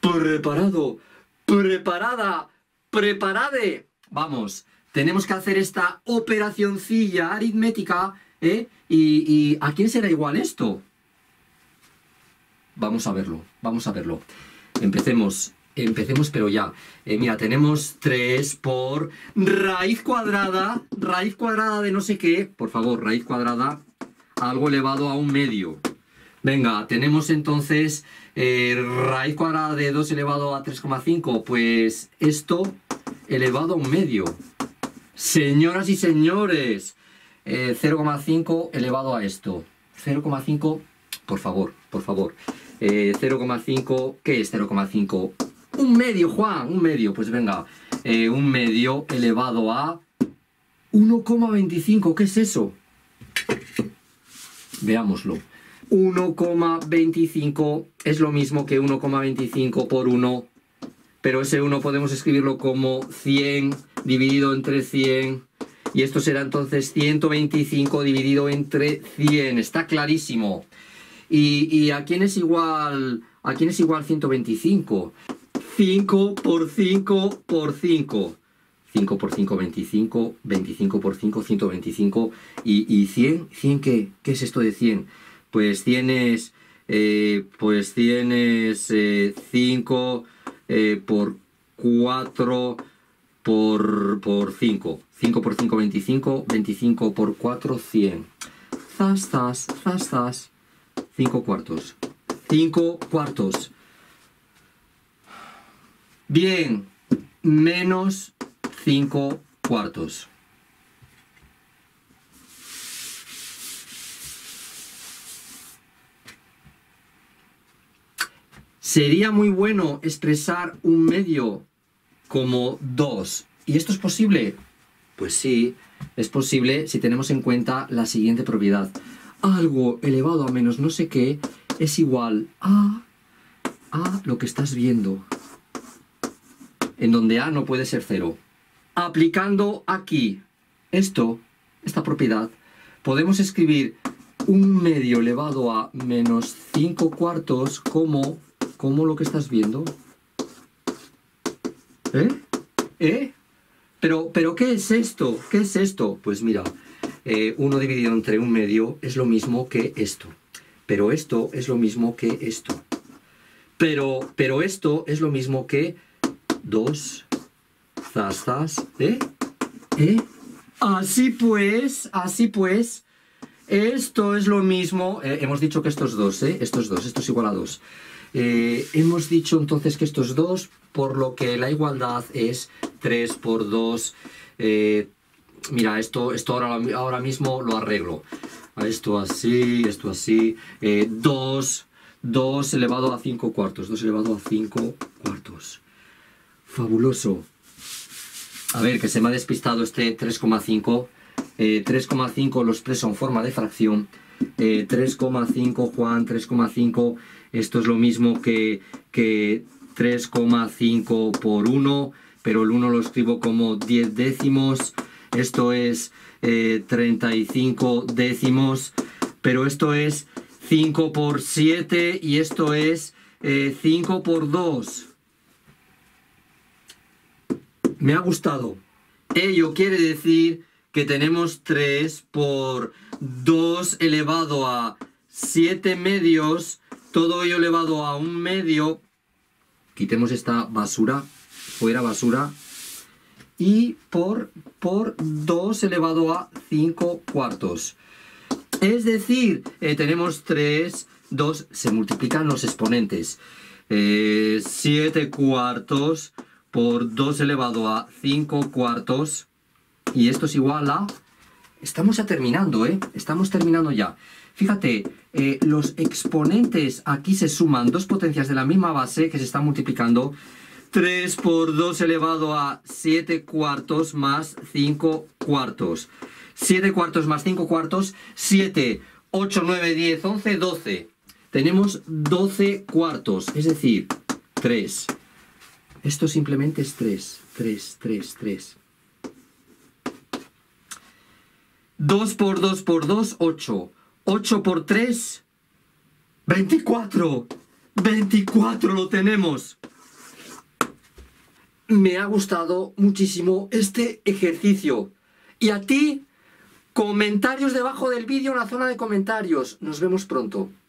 Preparado, preparada, preparade. Vamos, tenemos que hacer esta operacioncilla aritmética, ¿eh? ¿Y a quién será igual esto? Vamos a verlo, vamos a verlo. Empecemos, pero ya. Mira, tenemos 3 por raíz cuadrada de no sé qué. Por favor, raíz cuadrada, algo elevado a 1/2. Venga, tenemos entonces raíz cuadrada de 2 elevado a 3,5. Pues esto elevado a 1/2. Señoras y señores, 0,5 elevado a esto. 0,5, por favor, por favor. 0,5, ¿qué es 0,5? 1/2, Juan, 1/2. Pues venga, 1/2 elevado a 1,25. ¿Qué es eso? Veámoslo. 1,25 es lo mismo que 1,25 por 1, pero ese 1 podemos escribirlo como 100 dividido entre 100, y esto será entonces 125 dividido entre 100. Está clarísimo. ¿Y a quién es igual 125? 5 por 5 por 5. 5 por 5, 25. 25 por 5, 125. ¿Y 100? ¿100 qué? ¿Qué es esto de 100? Pues tienes 5 por 4 por 5. 5 por 5, 25. 25 por 4, 100. Zas, zas, zas, zas. 5 cuartos. 5 cuartos. Bien. Menos 5 cuartos. Sería muy bueno expresar 1/2 como 2. ¿Y esto es posible? Pues sí, es posible si tenemos en cuenta la siguiente propiedad. Algo elevado a menos no sé qué es igual a lo que estás viendo, en donde a no puede ser 0. Aplicando aquí esta propiedad, podemos escribir 1/2 elevado a menos 5 cuartos como lo que estás viendo. ¿Pero qué es esto? ¿Qué es esto? Pues mira, 1 dividido entre 1/2 es lo mismo que esto. Pero esto es lo mismo que esto. Pero esto es lo mismo que 2. Zas, zas. Así pues, esto es lo mismo. Hemos dicho que estos dos, esto es igual a 2. Hemos dicho entonces que estos 2, por lo que la igualdad es 3 por 2. Mira, esto ahora mismo lo arreglo. Esto así. 2 elevado a 5 cuartos. 2 elevado a 5 cuartos. Fabuloso. A ver, que se me ha despistado este 3,5. 3,5 lo expreso en forma de fracción. 3,5, Juan, 3,5. Esto es lo mismo que 3,5 por 1, pero el 1 lo escribo como 10 décimos. Esto es 35 décimos, pero esto es 5 por 7 y esto es 5 por 2. Me ha gustado. Ello quiere decir que tenemos 3 por 2 elevado a 7/2, todo ello elevado a 1/2. Quitemos esta basura, fuera basura. Y por 2 elevado a 5 cuartos. Es decir, tenemos 3, 2, se multiplican los exponentes. 7 cuartos por 2 elevado a 5 cuartos. Y esto es igual a... Estamos ya terminando, Estamos terminando ya. Fíjate, los exponentes aquí se suman, dos potencias de la misma base que se están multiplicando. 3 por 2 elevado a 7 cuartos más 5 cuartos. 7 cuartos más 5 cuartos, 7, 8, 9, 10, 11, 12. Tenemos 12 cuartos, es decir, 3. Esto simplemente es 3. 2 por 2 por 2, 8. 8 por 3, 24. 24 lo tenemos. me ha gustado muchísimo este ejercicio. Y a ti, comentarios debajo del vídeo en la zona de comentarios. Nos vemos pronto.